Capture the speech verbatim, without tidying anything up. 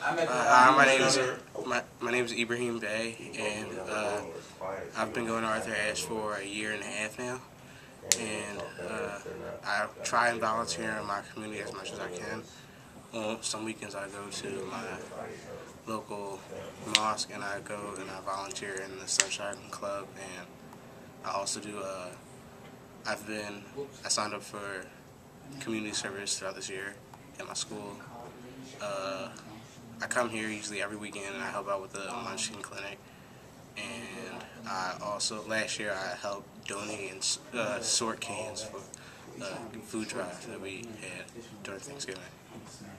Uh, hi, my name is my, my name is Ibrahim Bey, and uh, I've been going to Arthur Ashe for a year and a half now. And uh, I try and volunteer in my community as much as I can. On some weekends, I go to my local mosque and I go and I volunteer in the Sunshine Club. And I also do. Uh, I've been I signed up for community service throughout this year at my school. Uh, I come here usually every weekend and I help out with the Munchkin Clinic. And I also, last year I helped donate and uh, sort cans for uh, food drive that we had during Thanksgiving.